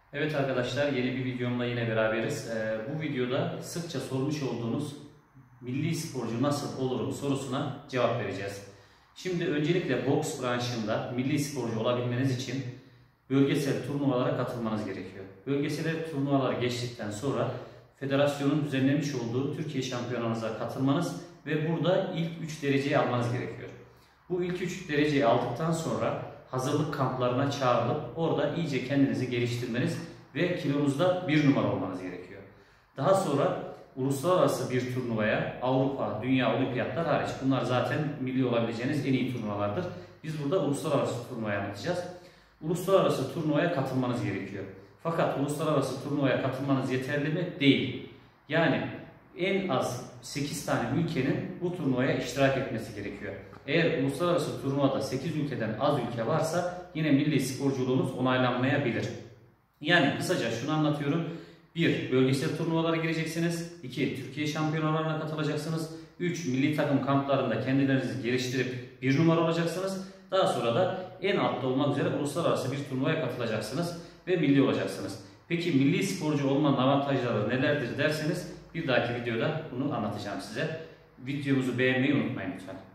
Evet arkadaşlar, yeni bir videomla yine beraberiz. Bu videoda sıkça sormuş olduğunuz milli sporcu nasıl olurum sorusuna cevap vereceğiz. Şimdi öncelikle boks branşında milli sporcu olabilmeniz için bölgesel turnuvalara katılmanız gerekiyor. Bölgesel turnuvalara geçtikten sonra federasyonun düzenlemiş olduğu Türkiye şampiyonanıza katılmanız ve burada ilk 3 dereceyi almanız gerekiyor. Bu ilk 3 dereceyi aldıktan sonra hazırlık kamplarına çağrılıp orada iyice kendinizi geliştirmeniz ve kilonuzda 1 numara olmanız gerekiyor. Daha sonra uluslararası bir turnuvaya, Avrupa, Dünya Olimpiyatlar hariç, bunlar zaten milli olabileceğiniz en iyi turnuvalardır. Biz burada uluslararası turnuvaya anlatacağız. Uluslararası turnuvaya katılmanız gerekiyor. Fakat uluslararası turnuvaya katılmanız yeterli mi? Değil. Yani en az 8 tane ülkenin bu turnuvaya iştirak etmesi gerekiyor. Eğer uluslararası turnuvada 8 ülkeden az ülke varsa yine milli sporculuğunuz onaylanmayabilir. Yani kısaca şunu anlatıyorum. 1. Bölgesel turnuvalara gireceksiniz. 2. Türkiye şampiyonalarına katılacaksınız. 3. Milli takım kamplarında kendilerinizi geliştirip 1 numara olacaksınız. Daha sonra da en altta olmak üzere uluslararası bir turnuvaya katılacaksınız ve milli olacaksınız. Peki milli sporcu olmanın avantajları nelerdir derseniz bir dahaki videoda bunu anlatacağım size. Videomuzu beğenmeyi unutmayın lütfen.